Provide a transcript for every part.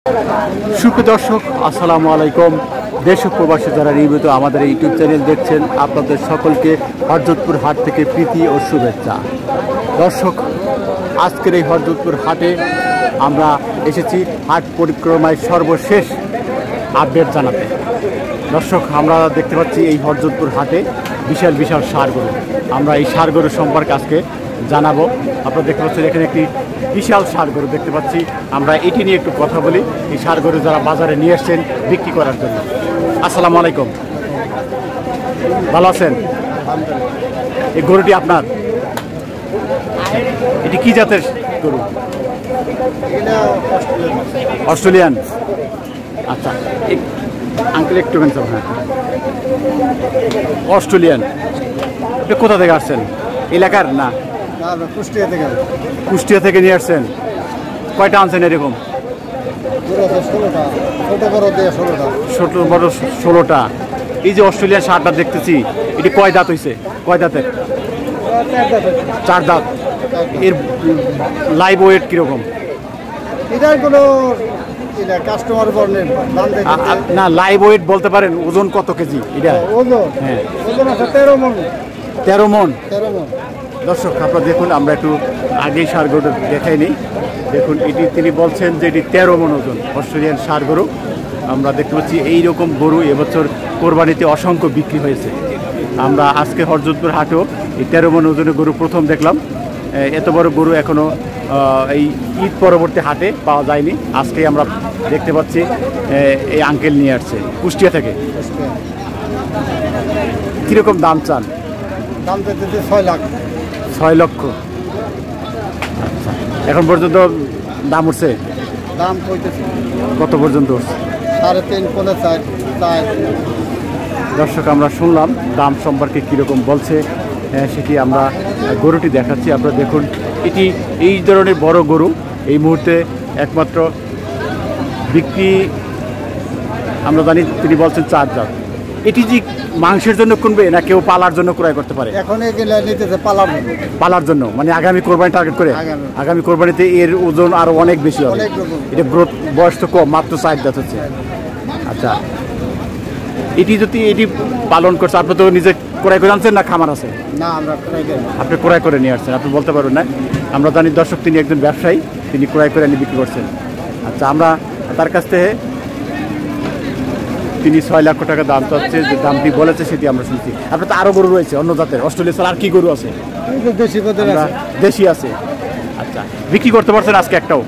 সুপ্রিয় দর্শক, আসসালামু আলাইকুম। দেশ ও প্রবাসী যারা নিয়মিত আমাদের ইউটিউব চ্যানেল দেখছেন, আপনাদের সকলকে হরযতপুর হাট থেকে প্রীতি ও শুভেচ্ছা। দর্শক, আজকের এই হরযতপুর হাটে আমরা এসেছি হাট পরিক্রমায় সর্বশেষ আপডেট জানাতে। দর্শক, আমরা দেখতে পাচ্ছি এই হরযতপুর হাটে বিশাল বিশাল ষাঁড় গরু। আমরা এই ষাঁড় গরু সম্পর্কে আজকে জানাবো। আপনারা দেখতে পাচ্ছেন এখানে একটি বিশাল ষাঁড় গরু দেখতে পাচ্ছি। আমরা এটি নিয়ে একটু কথা বলি, এই ষাঁড় গরু যারা বাজারে নিয়ে এসছেন বিক্রি করার জন্য। আসসালামু আলাইকুম, ভালো আছেন? এই গরুটি আপনার? এটি কি জাতের গরু? অস্ট্রেলিয়ান। আচ্ছা, আঙ্কেল একটু হ্যাঁ, অস্ট্রেলিয়ান। আপনি কোথা থেকে আসছেন? এলাকার না? কুষ্টিয়া থেকে। কুষ্টিয়া থেকে নিয়ে আসছেন? কয়টা আনছেন এরকম? ছোট বড় 16টা। এই যে অস্ট্রেলিয়ান ষাঁড়টা দেখতেছি, এটি কয় দাঁত হয়েছে? কয় দাঁতের? 4 দাঁত। এর লাইভ ওয়েট কিরকম? এটার কোনো কাস্টমার না, লাইভ ওয়েট বলতে পারেন, ওজন কত কেজি এটা? হ্যাঁ, 13 মণ। 13 মণ। দর্শক, আপনারা দেখুন, আমরা একটু আগেই ষাঁড় গরু দেখাই নিই। দেখুন, এটি তিনি বলছেন যে এটি 13 মণ ওজন অস্ট্রেলিয়ান ষাঁড় গরু। আমরা দেখতে পাচ্ছি এইরকম গরু এবছর কোরবানিতে অসংখ্য বিক্রি হয়েছে। আমরা আজকে হরযতপুর হাটেও এই 13 মণ ওজনের গরু প্রথম দেখলাম। এত বড় গরু এখনও এই ঈদ পরবর্তী হাটে পাওয়া যায়নি। আজকেই আমরা দেখতে পাচ্ছি এই আঙ্কেল নিয়ে আসছে কুষ্টিয়া থেকে। কীরকম দাম চান? দাম পেতে 6 লাখ। 6 লক্ষ। আচ্ছা, এখন পর্যন্ত দাম উঠছে? দাম কইতেছে। কত পর্যন্ত উঠছে? 3.5, 4। দর্শক, আমরা শুনলাম দাম সম্পর্কে কীরকম বলছে, সেটি আমরা গরুটি দেখাচ্ছি। আপনারা দেখুন, এটি এই ধরনের বড় গরু এই মুহূর্তে একমাত্র বিক্রি আমরা জানি, তিনি বলছেন 4 দাঁত। এটি যে মাংসের জন্য কিনবে না কেউ পালার জন্য ক্রয় করতে পারে? এখন এগুলো নিতেছে পালার জন্য, মানে আগামী কোরবানি টার্গেট করে। আগামী কোরবানিতে এর ওজন আরো অনেক বেশি হবে। এটা গ্রোথ, বয়স তো কম, মাত্র 4 দাঁত হচ্ছে। আচ্ছা, এটি যদি এটি পালন করছে, আপনি তো নিজে ক্রয় করে আনছেন না খামার আছে? না, আমরা আপনি ক্রয় করে নিয়ে আসছেন, আপনি বলতে পারবেন না। আমরা জানি দর্শক, তিনি একজন ব্যবসায়ী, তিনি ক্রয় করে নিয়ে বিক্রি করছেন। আচ্ছা, আমরা তার কাছ থেকে তিনি 6 লক্ষ টাকা দাম চাচ্ছে, যে দামটি বলেছে সেটি আমরা শুনছি। আপনার তো আরও গরু রয়েছে অন্য জাতের, অস্ট্রেলিয়া ছাড়া আর কি গরু আছে? দেশি আছে। আচ্ছা, বিক্রি করতে পারছেন আজকে একটাও?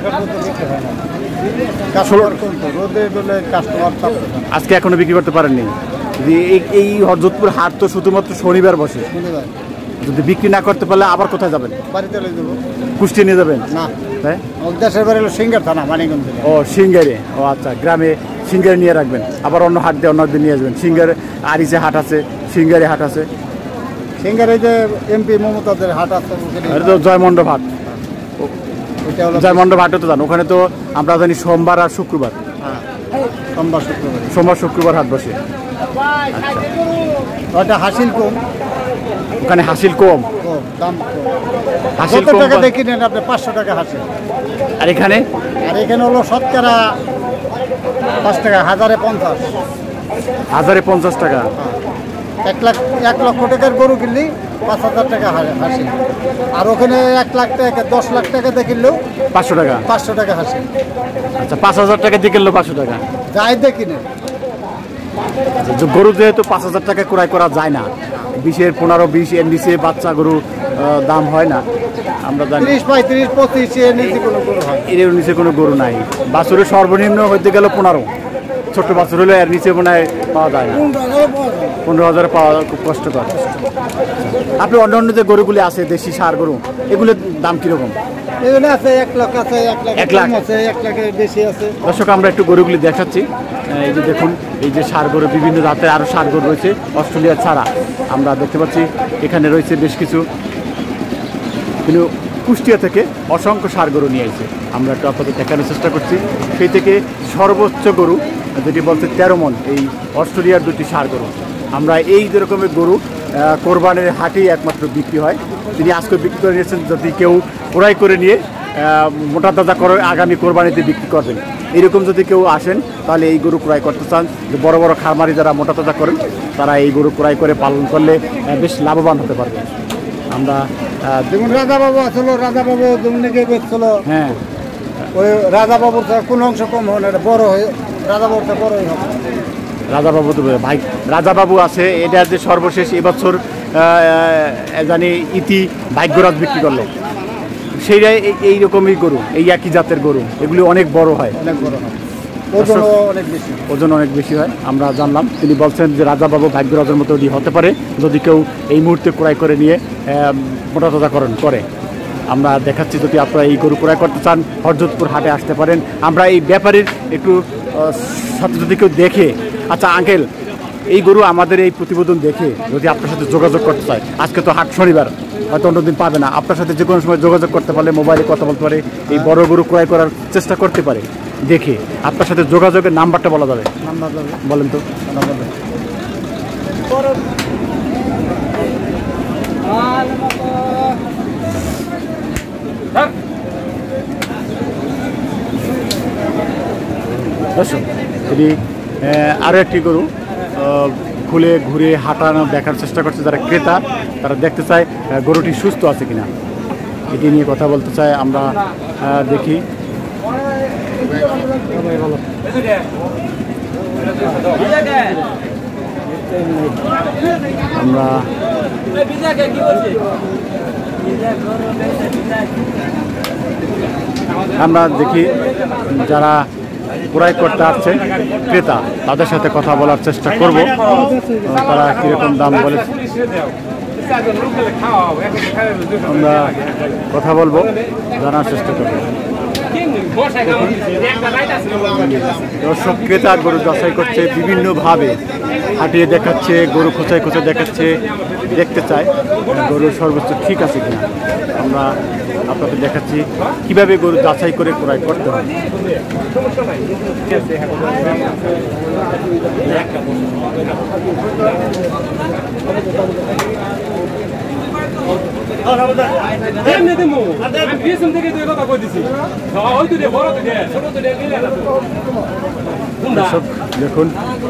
আজকে এখনো বিক্রি করতে পারেননি। এই হরযতপুর হাট তো শুধুমাত্র শনিবার বসে। যদি বিক্রি না করতে পারলে আবার কোথায় যাবেন? বাড়িতে কুষ্টিয়া নিয়ে যাবেন? না, দেশের বাড়ি হলো সিঙ্গার থানা, মানিকগঞ্জ। ও, সিঙ্গারে। ও আচ্ছা, গ্রামে সিঙ্গারে নিয়ে রাখবেন, আবার অন্য হাট দিয়ে অন্য দিন নিয়ে আসবেন। সিঙ্গারে আরিসে হাট আছে, সিঙ্গারে হাট আছে। সিঙ্গারে যে এমপি মমতাজের হাট আছে, তো জয়মণ্ডপ হাট। জয়মণ্ডপ হাটে তো জান, ওখানে তো আমরা জানি সোমবার আর শুক্রবার। সোমবার শুক্রবার হাট বসে। ওটা হাসিল কম, ওখানে হাসিল কম, দাম হাসিল কম। টাকা দেখি নেন আপনি, 500 টাকা হাসিল। আর এখানে হলো 5 টাকা, 1050। 1050 টাকা। 1 লক্ষ টাকার গরু কিনলি 5000 টাকা হাসিল। আর ওখানে 1 লাখ টাকা, 10 লাখ টাকা দিয়ে কিনলেও 500 টাকা। 500 টাকা হাসিল। আচ্ছা, 5000 টাকা দিয়ে কিনলো 500 টাকা। যাই দেখি নেন। গরু যেহেতু 5000 টাকা ক্রয় করা যায় না, 20, 15, 20 এর নিচে বাচ্চা গরু দাম হয় না। আমরা জানি 30, 35, 25 এর নিচে কোনো গরু হয়, এর নিচে কোনো গরু নাই। বাছুরের সর্বনিম্ন হইতে গেল 15, ছোট্ট বাছুর হলে এর নিচে মনে হয় পাওয়া যায় না। 15,000 পাওয়া খুব কষ্টকর। আপনি অন্য অন্য যে গরুগুলি আছে দেশি ষাঁড় গরু, এগুলোর দাম কিরকম? এখানে আছে 1 লাখ আছে, 1 লাখ আছে, 1 লাখের বেশি আছে। দর্শক, আমরা একটু গরুগুলি দেখাচ্ছি। এই যে দেখুন, এই যে ষাঁড় গরু, বিভিন্ন জাতের আরও ষাঁড় গরু রয়েছে অস্ট্রেলিয়া ছাড়া। আমরা দেখতে পাচ্ছি এখানে রয়েছে বেশ কিছু, কিন্তু কুষ্টিয়া থেকে অসংখ্য ষাঁড় গরু নিয়ে এসেছে। আমরা একটু আপনাদের দেখানোর চেষ্টা করছি। সেই থেকে সর্বোচ্চ গরু যেটি বলছে 13 মণ, এই অস্ট্রেলিয়ার 2টি ষাঁড় গরু। আমরা এই রকমের গরু কোরবানির হাটেই একমাত্র বিক্রি হয়। তিনি আজকে বিক্রি করে নিয়েছেন, যদি কেউ ক্রয় করে নিয়ে মোটা তাজা করে আগামী কোরবানিতে বিক্রি করবেন। এরকম যদি কেউ আসেন তাহলে এই গরু ক্রয় করতে চান, যে বড় বড় খামারি যারা মোটা তাজা করেন তারা এই গরু ক্রয় করে পালন করলে বেশ লাভবান হতে পারবে। আমরা যেমন রাজাবাবু আসলো, রাজাবাবু জমিকে বেচছিল, হ্যাঁ ওই রাজাবাবুর কোন অংশ কম হয় না, বড় হয়ে রাজাবাবুরটা বড়ই হবে। রাজাবাবু তো ভাই রাজাবাবু আছে, এটা যে সর্বশেষ এবছর জানি ইতি ভাগ্যরাজ বিক্রি করলো, সেইটাই এইরকমই গরু, এই একই জাতের গরু, এগুলি অনেক বড় হয়, অনেক বড় হয়, ওজন অনেক বেশি, ওজন অনেক বেশি হয়। আমরা জানলাম, তিনি বলছেন যে রাজাবাবু ভাগ্যরাজের মতো হতে পারে যদি কেউ এই মুহূর্তে ক্রয় করে নিয়ে মোটা তাজাকরণ করে। আমরা দেখাচ্ছি, যদি আপনারা এই গরু ক্রয় করতে চান হরযতপুর হাটে আসতে পারেন। আমরা এই ব্যাপারীর একটু সাথে যদি কেউ দেখে, আচ্ছা আঙ্কেল, এই গরু আমাদের এই প্রতিবেদন দেখে যদি আপনার সাথে যোগাযোগ করতে চায়, আজকে তো হাট শনিবার, হয়তো অন্যদিন পাবে না, আপনার সাথে যে কোনো সময় যোগাযোগ করতে পারলে, মোবাইলে কথা বলতে পারে, এই বড় গরু ক্রয় করার চেষ্টা করতে পারে, দেখে আপনার সাথে যোগাযোগের নাম্বারটা বলা যাবে? নাম্বার যাবে, বলেন তো। দর্শক, তিনি আরও একটি গরু খুলে ঘুরে হাঁটানো দেখার চেষ্টা করছে, যারা ক্রেতা তারা দেখতে চায় গরুটি সুস্থ আছে কিনা, এটি নিয়ে কথা বলতে চায়। আমরা দেখি, আমরা দেখি যারা ক্রয় করতে আসছে ক্রেতা, তাদের সাথে কথা বলার চেষ্টা করব, তারা কীরকম দাম বলেছে আমরা কথা বলবো, জানার চেষ্টা করব। দর্শক, ক্রেতা গরু যাচাই করছে বিভিন্নভাবে, হাঁটিয়ে দেখাচ্ছে, গরু খোঁচায় খোঁচায় দেখাচ্ছে, দেখতে চায় গরুর সর্বোচ্চ ঠিক আছে কিনা। আমরা আপনাদের দেখাচ্ছি কিভাবে গরু যাচাই করে ক্রয় করতে হয়। দেখুন,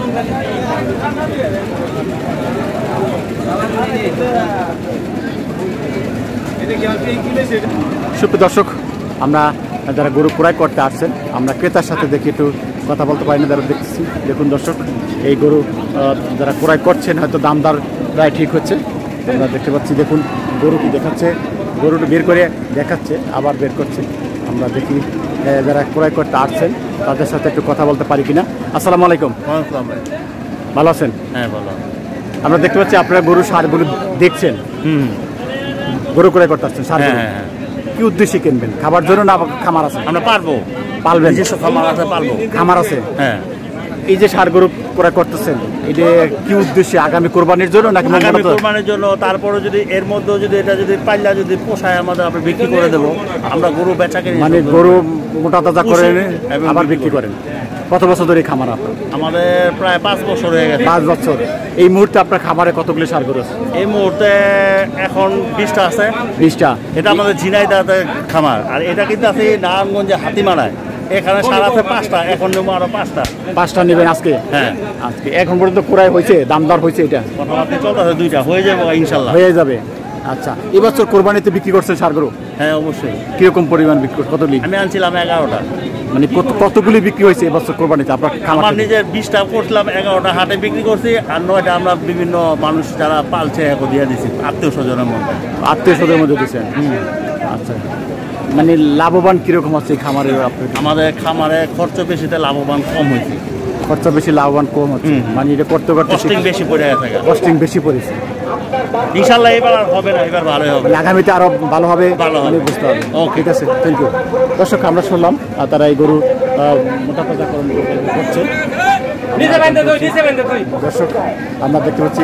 সুপ্রিয় দর্শক, আমরা যারা গরু ক্রয় করতে আসছেন, আমরা ক্রেতার সাথে দেখি একটু কথা বলতে পারি না, যারা দেখতেছি। দেখুন দর্শক, এই গরু যারা ক্রয় করছেন হয়তো দামদার প্রায় ঠিক হচ্ছে, আমরা দেখতে পাচ্ছি। দেখুন, গরুটি দেখাচ্ছে, গরুটি বের করে দেখাচ্ছে, আবার বের করছে। আমরা দেখি যারা ক্রয় করতে আসছেন তাদের সাথে একটু কথা বলতে পারি কিনা। আসসালামু আলাইকুম। ভালো আছেন? হ্যাঁ, ভালো। আমরা দেখতে পাচ্ছি আপনারা গরু সারগুলো দেখছেন, গরু ক্রয় করতে আসছেন সার। কি উদ্দেশ্যে কিনবেন? খাবার জন্য না খামার আছে? আমরা পারবো, পালবেন? নিজস্ব খামার আছে, পারবো। খামার আছে? হ্যাঁ। এই যে সার গরু ক্রয় করতেছেন, এটা কি উদ্দেশ্যে? আগামী কোরবানির জন্য নাকি? আগামী কোরবানির জন্য। তারপরে যদি এর মধ্যে যদি এটা যদি পাল্লা যদি পোষায় আমাদের, আমরা বিক্রি করে দেবো। আমরা গরু বেচা কিনি, মানে গরু মোটা তাজা করে আবার বিক্রি করেন। কত বছর ধরে খামার আপনার? আমাদের প্রায় 5 বছর হয়ে গেছে। 5 বছর। এই মুহূর্তে আপনার খামারে কতগুলি সার গরু আছে? এই মুহূর্তে এখন 20টা আছে। 20টা? এটা আমাদের ঝিনাইদাতে খামার, আর এটা কিন্তু আছে নারায়ণগঞ্জে হাতিমারায়। এখানে সার আছে 5টা, এখন নেবো আরো 5টা। 5টা নেবেন আজকে? হ্যাঁ, আজকে। এখন পর্যন্ত ক্রয় হয়েছে, দামদার হয়েছে? এটা কথাবার্তা চলতেছে, 2টা হয়ে যাবে ইনশাল্লাহ। হয়ে যাবে। আচ্ছা, এবছর কোরবানিতে বিক্রি করছেন সার গরু? হ্যাঁ, অবশ্যই। কিরকম পরিমাণ বিক্রি করছে? কত লিটার? আমি আনছিলাম 11টা। মানে কতগুলি বিক্রি হয়েছে এবছর কোরবানিতে আপনার খামার? আমার নিজের 20টা করছিলাম, 11টা হাটে বিক্রি করছি, আর 9টা আমরা বিভিন্ন মানুষ যারা পালছে এখন দিয়ে দিচ্ছি, আত্মীয় স্বজনের মধ্যে। আত্মীয় স্বজনের মধ্যে দিচ্ছেন? আচ্ছা, মানে লাভবান কিরকম আছে এই খামারের? আমাদের খামারে খরচ বেশিতে লাভবান কম হয়েছে। খরচা বেশি, লাভবান কম হচ্ছে, মানে এটা করতে করতে কস্টিং বেশি পড়ে গেছে। কস্টিং বেশি পড়েছে। ইনশাল্লাহ এবার আর হবে না, এবার ভালোই হবে, আগামীতে আরো ভালো হবে, ভালো হবে, বুঝতে হবে। ঠিক আছে, থ্যাংক ইউ। দর্শক, আমরা শুনলাম তারা এই গরু মোটা তাজাকরণ করছে। দর্শক, আমরা দেখতে পাচ্ছি,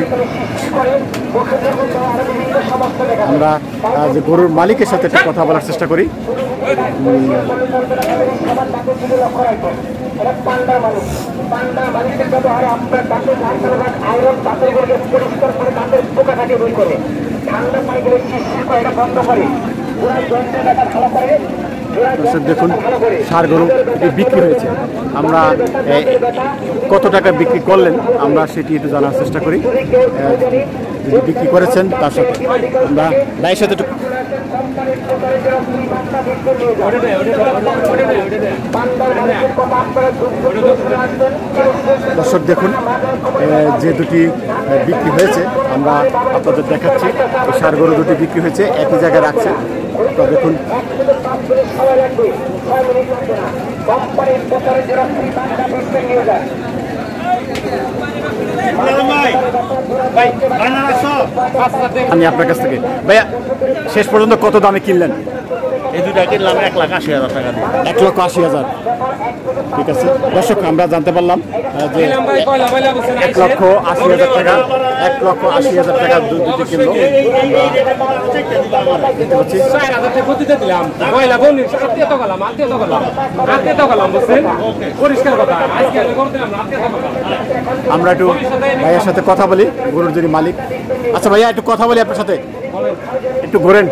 আমরা যে গরুর মালিকের সাথে একটু কথা বলার চেষ্টা করি। দর্শক দেখুন ষাঁড় গরু এটি বিক্রি হয়েছে। আমরা কত টাকা বিক্রি করলেন আমরা সেটি একটু জানার চেষ্টা করি। যিনি বিক্রি করেছেন তার সাথে আমরা ভাইয়ের সাথে একটু দর্শক দেখুন যে দুটি বিক্রি হয়েছে আমরা আপনাদের দেখাচ্ছি। এই ষাঁড় গরু দুটি বিক্রি হয়েছে, একই জায়গায় রাখছে। তো দেখুন আমি আপনার কাছ থেকে ভাইয়া শেষ পর্যন্ত কত দামে কিনলেন? এই দুটা কিনলাম 1,80,000 টাকা দিয়ে। 1,80,000। ঠিক আছে দর্শক, আমরা জানতে পারলাম যে 1,80,000 টাকা 1,80,000 টাকা দুটি কিনলো। দেখতে পাচ্ছি আমরা একটু ভাইয়ের সাথে কথা বলি, গরুর যিনি মালিক। আচ্ছা ভাইয়া একটু কথা বলি আপনার সাথে, একটু ঘোরেন।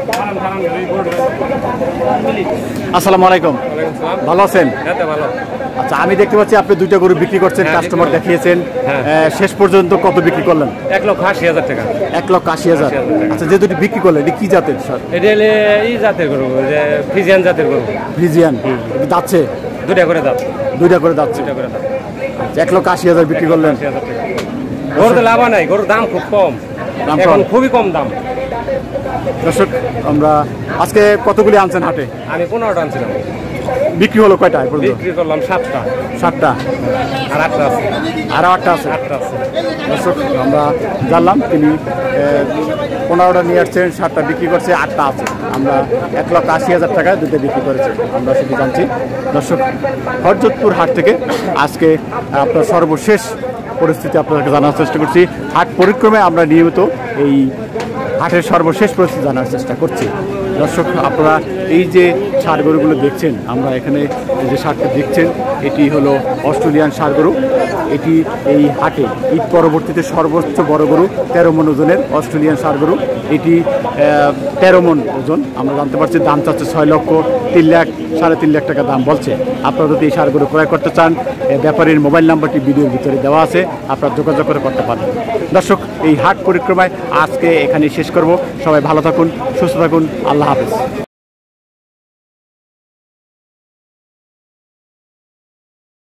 আসসালামু আলাইকুম, ভালো আছেন? আচ্ছা, আমি দেখতে পাচ্ছি আপনি দুইটা গরু বিক্রি করছেন, কাস্টমার দেখিয়েছেন। শেষ পর্যন্ত কত বিক্রি করলেন? 1,80,000 টাকা। 1,80,000। আচ্ছা, যে দুটি বিক্রি করলেন এটি কি জাতের স্যার? এটা এই জাতের গরু, ফ্রিজিয়ান জাতের গরু। ফ্রিজিয়ান যাচ্ছে দুইটা করে দাম। দুইটা করে যাচ্ছে। 1,80,000 বিক্রি করলেন। গরুতে লাভ নাই, গরুর দাম খুব কম, এখন খুবই কম দাম। দর্শক, আমরা আজকে কতগুলি আনছেন হাটে? আমি 15টা আনছিলাম। বিক্রি হলো কয়টা? বিক্রি করলাম 7টা। 7টা আর 8টা আছে। আর 8টা আছে। 8টা আছে। দর্শক, আমরা জানলাম তিনি 15টা নিয়ে আসছেন, 7টা বিক্রি করছে, 8টা আছে। আমরা 1,80,000 টাকায় দুটো বিক্রি করেছি, আমরা সেটি জানছি। দর্শক, হরযতপুর হাট থেকে আজকে আপনার সর্বশেষ পরিস্থিতি আপনাদেরকে জানার চেষ্টা করছি। হাট পরিক্রমায় আমরা নিয়মিত এই হাটের সর্বশেষ পরিস্থিতি জানার চেষ্টা করছি। দর্শক, আপনারা এই যে ষাঁড় গরুগুলো দেখছেন, আমরা এখানে যে ষাঁড়টা দেখছেন এটি হলো অস্ট্রেলিয়ান ষাঁড় গরু। এটি এই হাটে ঈদ পরবর্তীতে সর্বোচ্চ বড় গরু 13 মণ ওজনের অস্ট্রেলিয়ান ষাঁড় গরু। এটি 13 মণ ওজন। আমরা জানতে পারছি দাম চাচ্ছে 6 লক্ষ, 3 লাখ, 3.5 লাখ টাকা দাম বলছে। আপনারা যদি এই ষাঁড় গরু ক্রয় করতে চান, ব্যাপারীর মোবাইল নাম্বারটি ভিডিওর ভিতরে দেওয়া আছে, আপনারা যোগাযোগ করে করতে পারেন। দর্শক, এই হাট পরিক্রমায় আজকে এখানে শেষ করব। সবাই ভালো থাকুন, সুস্থ থাকুন, আল্লাহ হাফেজ।